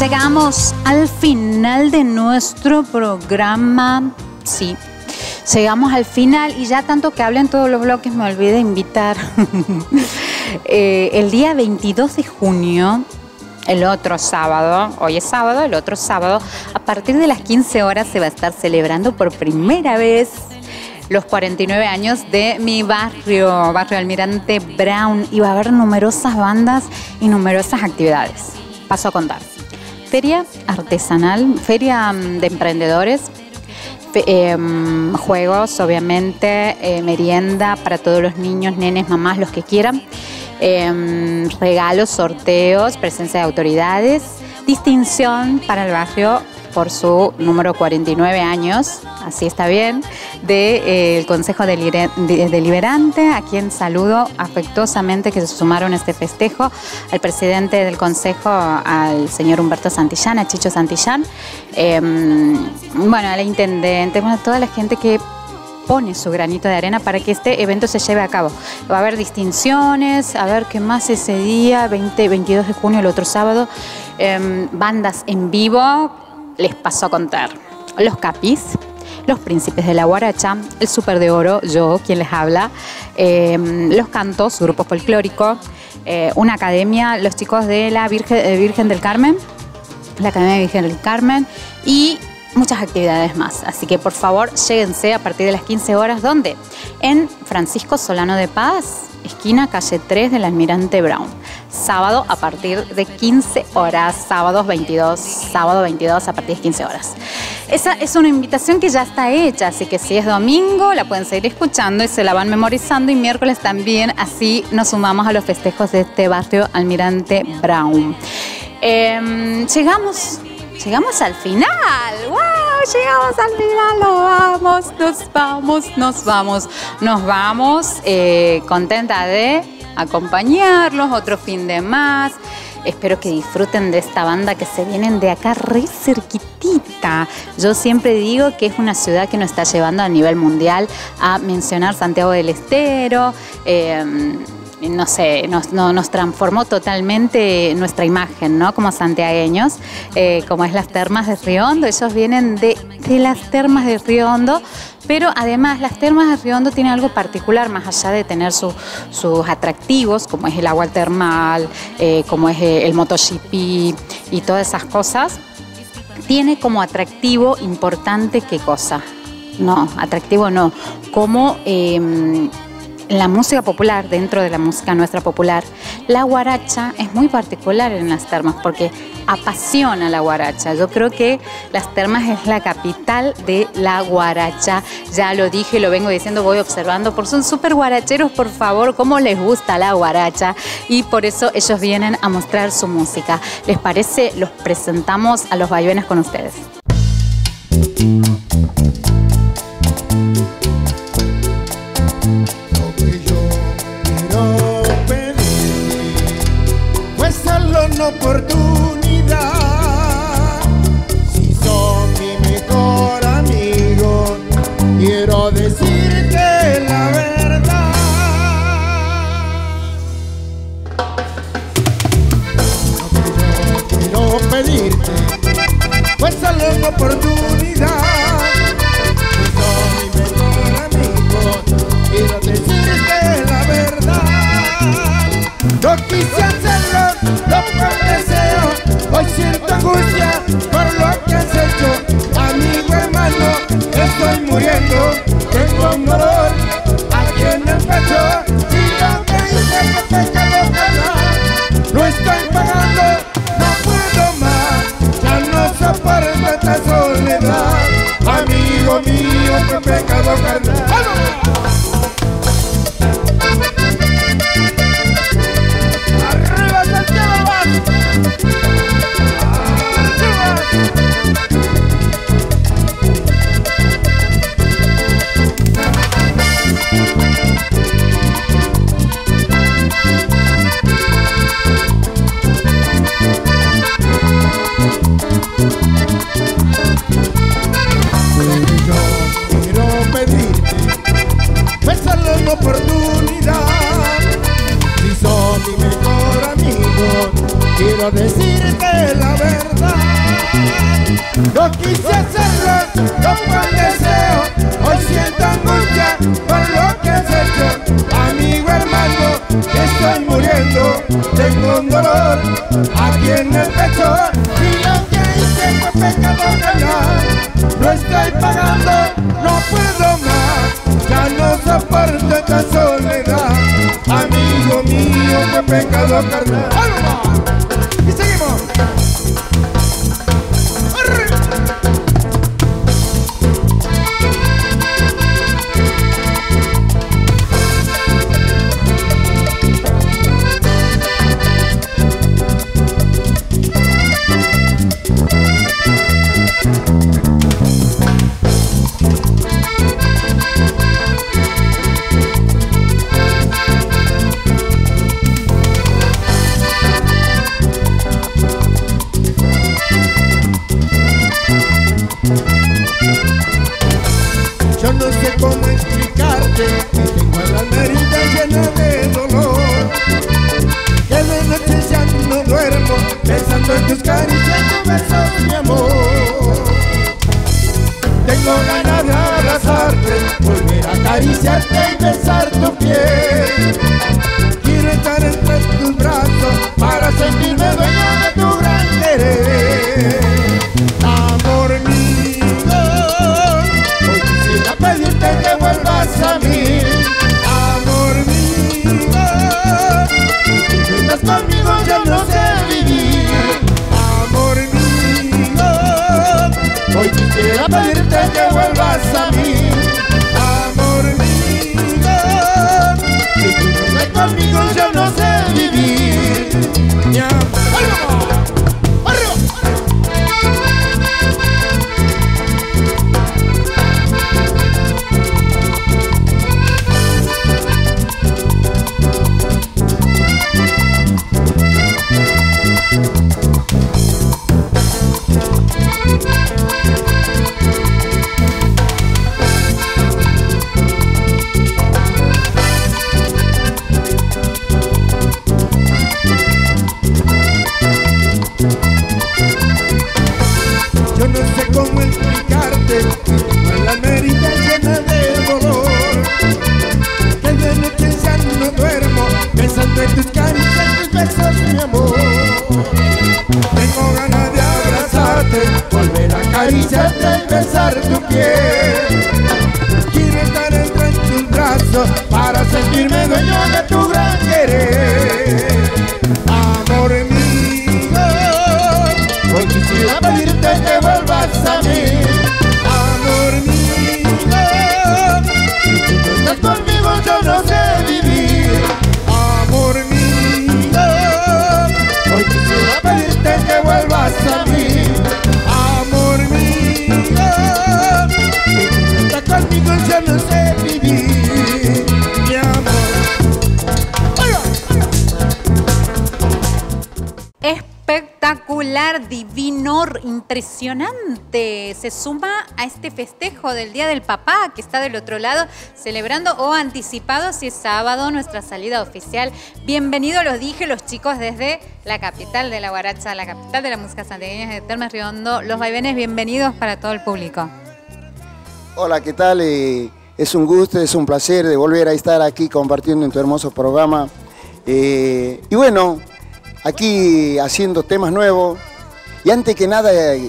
Llegamos al final de nuestro programa. Sí, llegamos al final y ya tanto que hablen todos los bloques me olvidé de invitar. El día 22 de junio, el otro sábado, hoy es sábado, el otro sábado, a partir de las 15 horas se va a estar celebrando por primera vez los 49 años de mi barrio, Barrio Almirante Brown, y va a haber numerosas bandas y numerosas actividades. Paso a contar. Feria artesanal, feria de emprendedores, juegos, obviamente, merienda para todos los niños, nenes, mamás, los que quieran, regalos, sorteos, presencia de autoridades, distinción para el barrio por su número 49 años, así está bien, del Consejo Deliberante, a quien saludo afectuosamente que se sumaron a este festejo, al presidente del Consejo, al señor Humberto Santillán, a Chicho Santillán, bueno, a la intendente, bueno, a toda la gente que pone su granito de arena para que este evento se lleve a cabo. Va a haber distinciones, a ver qué más ese día, 22 de junio, el otro sábado, bandas en vivo. Les paso a contar. Los Capis, los Príncipes de la Guaracha, el Súper de Oro, yo, quien les habla, los Cantos, grupo folclórico, una academia, los chicos de la Virgen del Carmen, la Academia Virgen del Carmen y muchas actividades más. Así que por favor, lléguense a partir de las 15 horas. ¿Dónde? En Francisco Solano de Paz, esquina calle 3 del Almirante Brown. Sábado a partir de 15 horas, sábado 22 a partir de 15 horas. Esa es una invitación que ya está hecha, así que si es domingo la pueden seguir escuchando y se la van memorizando, y miércoles también, así nos sumamos a los festejos de este barrio Almirante Brown. Llegamos al final. ¡Wow! Llegamos al final. Nos vamos. Contenta de acompañarlos otro fin de más. Espero que disfruten de esta banda que se vienen de acá re cerquitita. Yo siempre digo que es una ciudad que nos está llevando a nivel mundial a mencionar Santiago del Estero. No sé, nos transformó totalmente nuestra imagen, ¿no? Como santiagueños, como es las Termas de Río Hondo. Ellos vienen de las Termas de Río Hondo, pero además las Termas de Río Hondo tienen algo particular, más allá de tener sus atractivos, como es el agua termal, como es el MotoGP y todas esas cosas. Tiene como atractivo importante, ¿qué cosa? No, atractivo no, como la música popular, dentro de la música nuestra popular, la guaracha es muy particular en las termas porque apasiona la guaracha. Yo creo que las termas es la capital de la guaracha. Ya lo dije, lo vengo diciendo, voy observando, porque son súper guaracheros, por favor, cómo les gusta la guaracha, y por eso ellos vienen a mostrar su música. ¿Les parece? Los presentamos a los vaivenes con ustedes. Una oportunidad, si sos mi mejor amigo, quiero decirte la verdad. Lo que yo quiero pedirte fue solo una oportunidad. Si sos mi mejor amigo, quiero decirte la verdad. Yo quise hacerlo, lo que deseo, hoy siento quiero decirte la verdad. No quise hacerlo como el deseo, hoy siento angustia por lo que has hecho. Amigo hermano, que estoy muriendo, tengo un dolor aquí en el pecho. Y lo que hice fue pecado callar, lo estoy pagando, no puedo más, ya no soporto esta soledad. Amigo mío, fue pecado carnal. Y seguimos. Yo no sé cómo explicarte que tengo la herida llena de dolor, que de noche ya no duermo pensando en tus caricias, tus besos, mi amor. Tengo ganas de abrazarte, volver a acariciarte y besar tu piel. Quiero estar entre tus brazos para sentirme dueño de tu gran querer. Amor mío, hoy quisiera pedirte que vuelvas a mí. Amor mío, si tú estás conmigo yo no sé vivir. Amor mío, hoy quisiera pedirte que vuelvas a mí. Amor mío, si tú no estás conmigo yo no sé vivir. Mi amor. Yo no sé cómo explicarte que tengo la herida llena de dolor, que de noche ya no duermo pensando en tus caricias, tus besos, mi amor. Tengo ganas de abrazarte, volver a acariciarte y besar tu piel. Quiero estar entre tus brazos para sentirme dueño de tu gran querer. Amor mío, hoy quisiera pedirte que vuelvas a mí. Amor mío, si tú no estás conmigo yo no sé vivir. Amor mío, hoy quisiera pedirte que vuelvas a mí. Amor mío, si tú no estás conmigo yo no sé vivir. Mi amor. Espectacular, divino, impresionante. Se suma a este festejo del Día del Papá que está del otro lado celebrando o anticipado si es sábado nuestra salida oficial. Bienvenido, los dije, los chicos desde la capital de la guaracha, la capital de la música santiagueña de Termes Riondo. Los vaivenes, bienvenidos para todo el público. Hola, ¿qué tal? Es un gusto, es un placer de volver a estar aquí compartiendo en tu hermoso programa. Y bueno, aquí haciendo temas nuevos. Y antes que nada de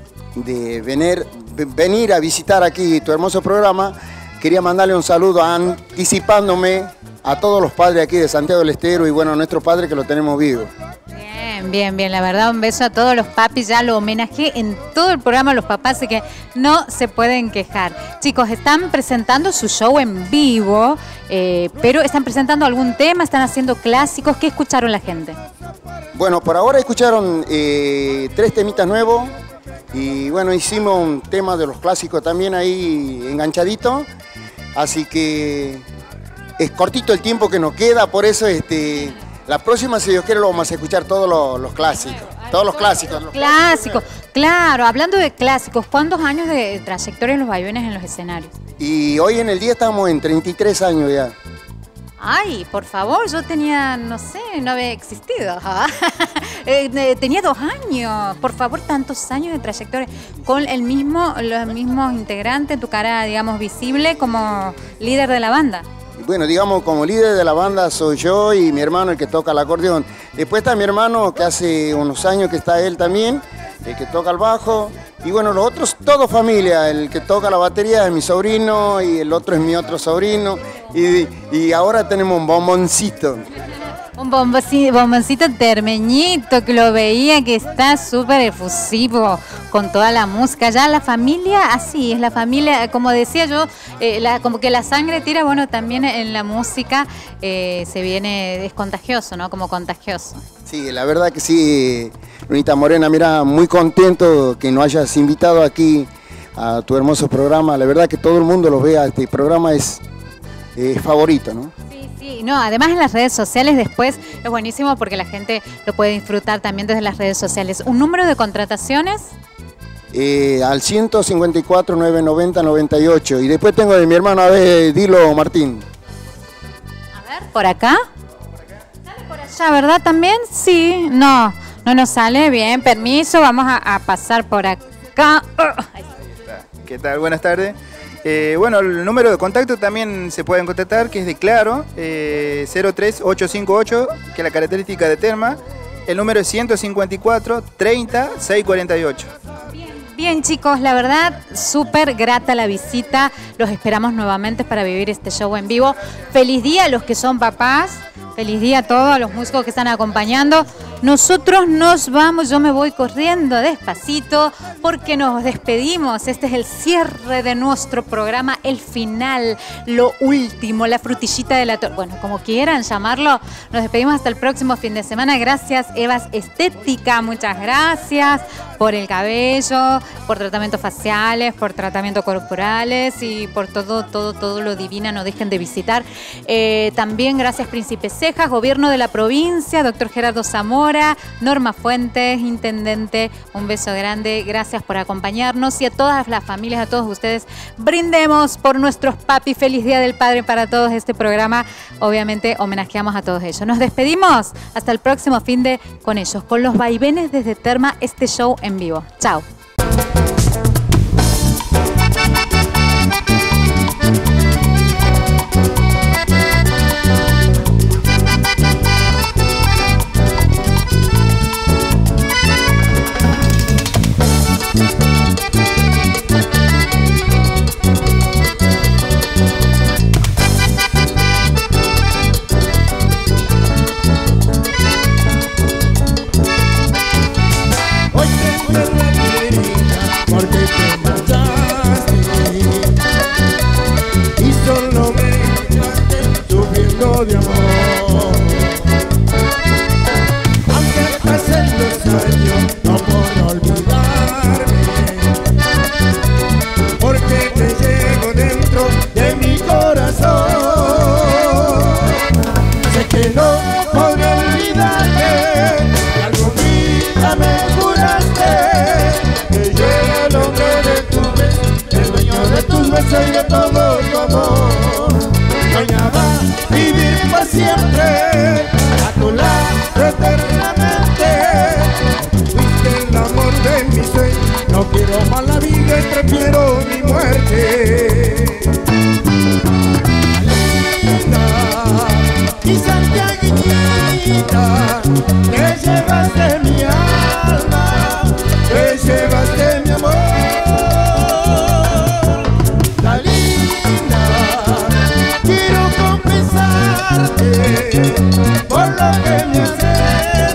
venir a visitar aquí tu hermoso programa, quería mandarle un saludo anticipándome a todos los padres aquí de Santiago del Estero y bueno, a nuestro padre que lo tenemos vivo. Bien, bien, la verdad un beso a todos los papis, ya lo homenajé en todo el programa a los papás, así que no se pueden quejar. Chicos, están presentando su show en vivo, pero están presentando algún tema, están haciendo clásicos. ¿Qué escucharon la gente? Bueno, por ahora escucharon 3 temitas nuevos y bueno, hicimos un tema de los clásicos también ahí enganchadito, así que es cortito el tiempo que nos queda, por eso la próxima, si Dios quiere, lo vamos a escuchar todos los clásicos. Todos los clásicos. Clásicos, claro. Hablando de clásicos, ¿cuántos años de trayectoria en los vaivenes en los escenarios? Y hoy en el día estamos en 33 años ya. Ay, por favor, yo tenía, no sé, no había existido. tenía 2 años. Por favor, tantos años de trayectoria con los mismos integrantes, tu cara, digamos, visible como líder de la banda. Bueno, digamos, como líder de la banda soy yo y mi hermano el que toca el acordeón. Después está mi hermano, que hace unos años que está él también, el que toca el bajo. Y bueno, los otros, todo familia. El que toca la batería es mi sobrino y el otro es mi otro sobrino. Y ahora tenemos un bomboncito. Un bomboncito termeñito, que lo veía que está súper efusivo con toda la música. Ya la familia, así es la familia, como decía yo, como que la sangre tira, bueno, también en la música se viene, es contagioso, ¿no? Como contagioso. Sí, la verdad que sí, Lunita Morena, mira, muy contento que nos hayas invitado aquí a tu hermoso programa. La verdad que todo el mundo lo vea, este programa es favorito, ¿no? Sí, no, además en las redes sociales después es buenísimo porque la gente lo puede disfrutar también desde las redes sociales. ¿Un número de contrataciones? Al 154 990 98. Y después tengo de mi hermano, a ver, dilo, Martín. A ver, ¿por acá? Sale por allá, ¿verdad? ¿También? Sí, no nos sale. Bien, permiso, vamos a pasar por acá. Ahí está. ¿Qué tal? Buenas tardes. Bueno, el número de contacto también se pueden contactar, que es de Claro, 03858, que es la característica de Terma. El número es 154 30 648. Bien, chicos, la verdad, súper grata la visita. Los esperamos nuevamente para vivir este show en vivo. Feliz día a los que son papás. Feliz día a todos, a los músicos que están acompañando. Nosotros nos vamos, yo me voy corriendo despacito porque nos despedimos. Este es el cierre de nuestro programa, el final, lo último, la frutillita de la torta. Bueno, como quieran llamarlo, nos despedimos hasta el próximo fin de semana. Gracias, Evas Estética, muchas gracias por el cabello, por tratamientos faciales, por tratamientos corporales y por todo lo divina. No dejen de visitar. También gracias, Príncipe Cejas, Gobierno de la Provincia, doctor Gerardo Zamora, Norma Fuentes, Intendente, un beso grande, gracias por acompañarnos y a todas las familias, a todos ustedes, brindemos por nuestros papis, feliz Día del Padre para todos. Este programa, obviamente, homenajeamos a todos ellos. Nos despedimos hasta el próximo fin de con ellos, con los vaivenes desde Terma, este show en vivo. Chao. Porque te marchaste y solo me dejaste sufriendo de amor. Aunque pasen los años, no puedo olvidarme, porque te llevo dentro de mi corazón. Sé que no podré olvidarte, que algún día me juraste que yo era el hombre de tu beso, el dueño de tus besos y de todo tu amor. Soñaba vivir por siempre a tu lado eternamente. Fuiste el amor de mi sueño, no quiero más la vida y prefiero mi muerte. Linda y santiaguita, te llevaste mi alma, te llevaste mi amor. La linda, quiero confesarte por lo que me has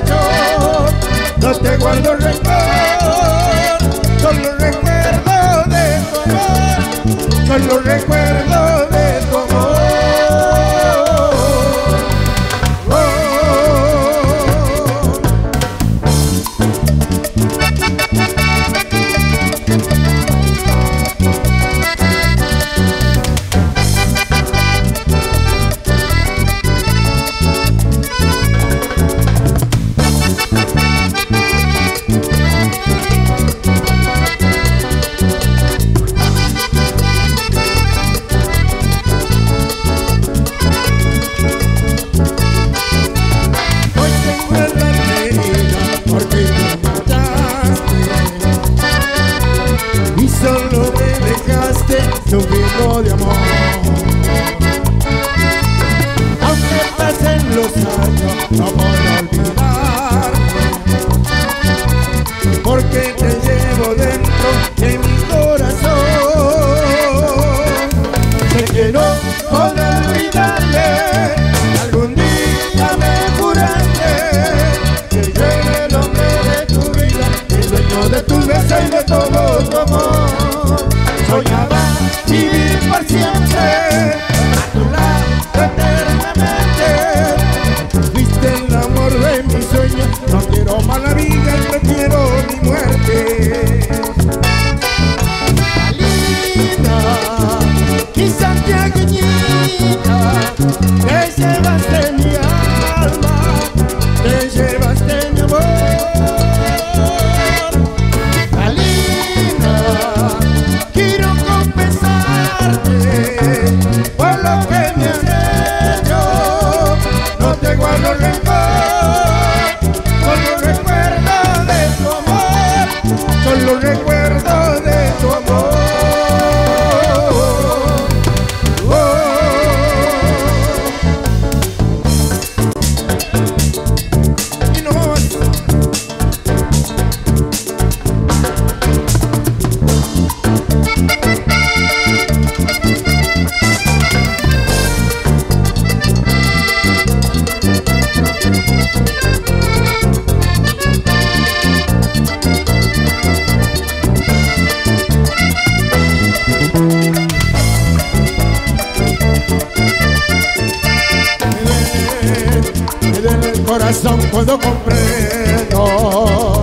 corazón cuando comprendo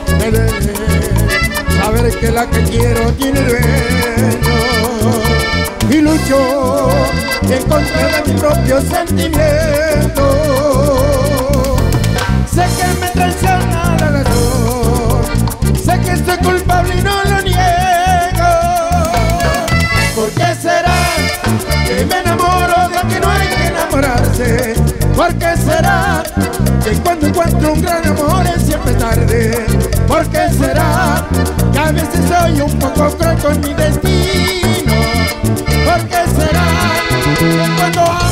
saber que la que quiero tiene dueño, y lucho en contra de mi propio sentimiento. Sé que me traiciona la razón, sé que estoy culpable y no lo niego. ¿Por qué será que me enamoro de que no hay que enamorarse? ¿Por qué será que cuando encuentro un gran amor es siempre tarde? ¿Por qué será que a veces soy un poco cruel con mi destino? ¿Por qué será que cuando